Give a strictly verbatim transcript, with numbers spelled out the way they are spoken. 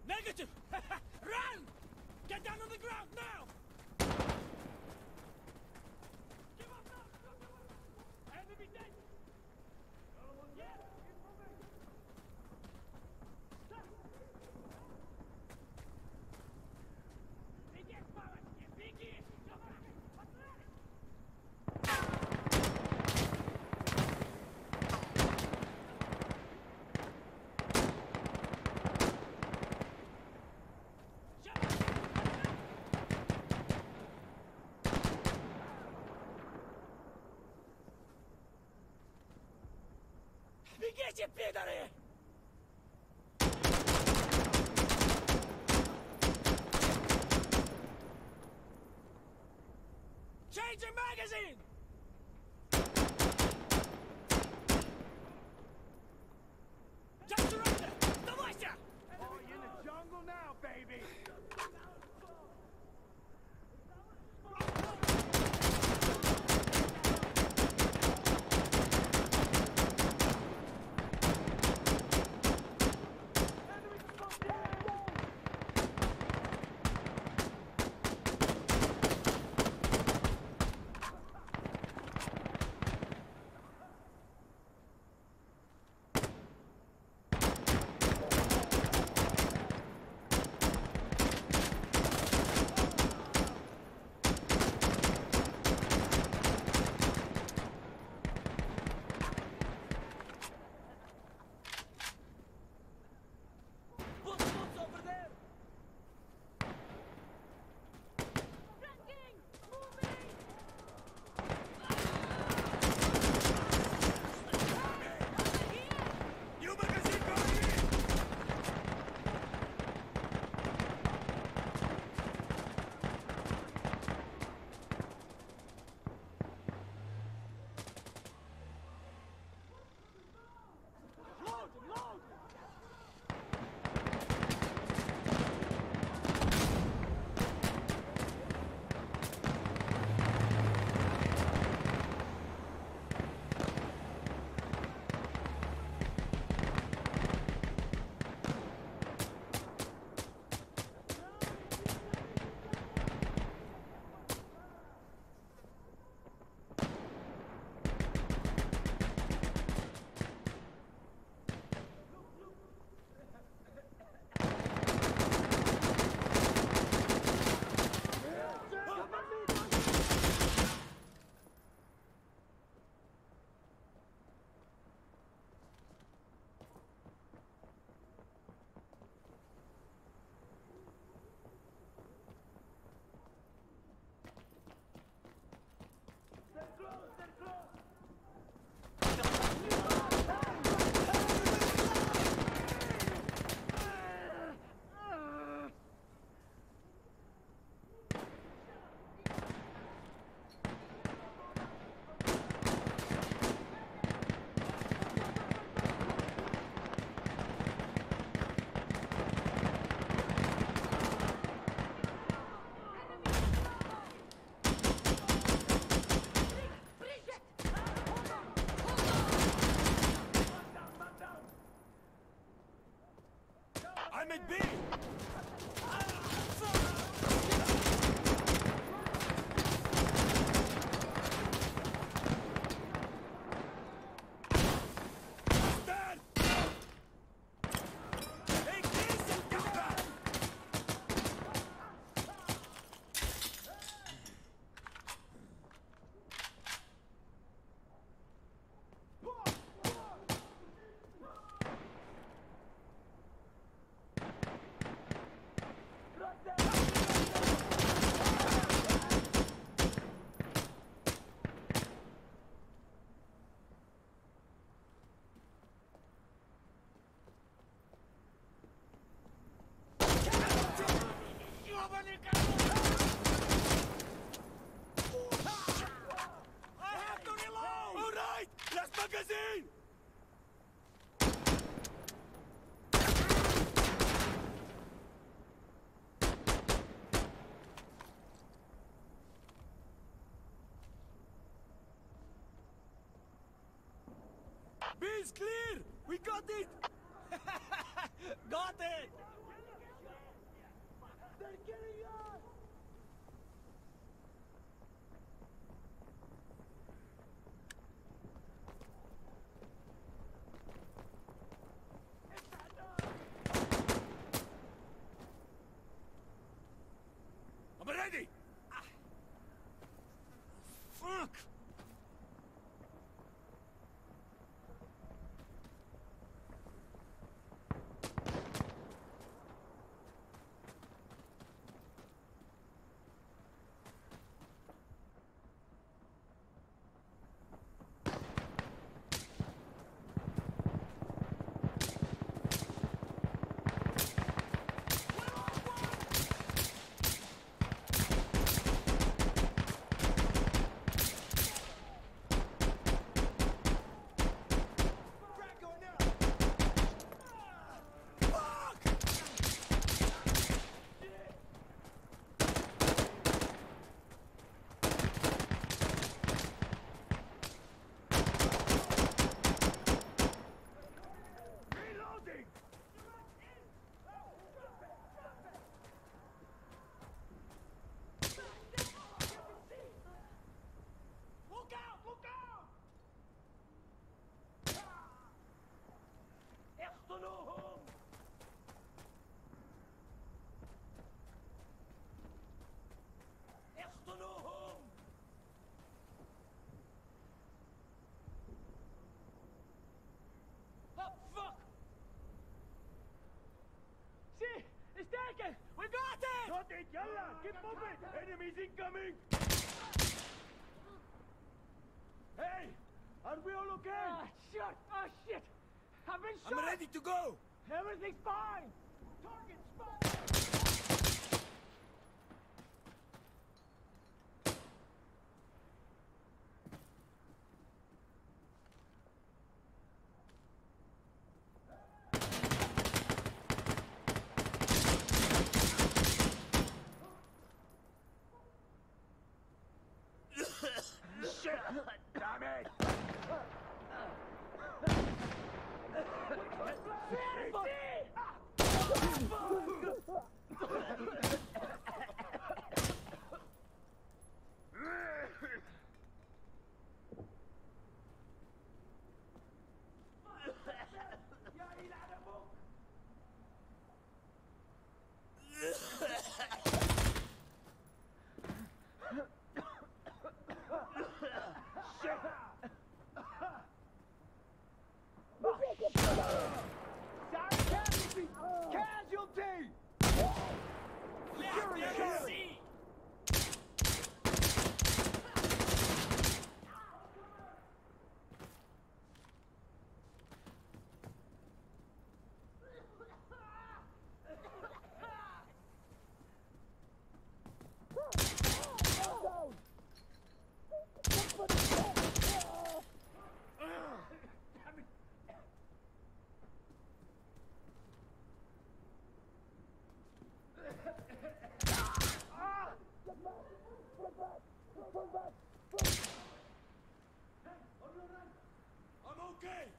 Negative! Run! Get down on the ground now! Give up now! Enemy dead! Yes! Беги, палочки, беги! Бегите, пидоры! Change your magazine! Just surrender! Сдавайся! Oh, you're in the jungle now, baby! I'm at B! Stand! Take this and come back! I have to reload! All right! Last magazine! B is clear! We got it! Got it! They're getting us! I'm ready! Ah. Fuck! Look out! Look out! اقتلوهم! اقتلوهم! Oh, fuck! See! It's taken! We got it! Got it! Yalla! Keep moving! Enemies incoming! Hey! Are we all okay? Ah, shit! Ah, shit! I've been shot! I'm ready to go! Everything's fine! Target spotted! Shit! Damn it! Casualty! Casualty! Let me see! I'm okay!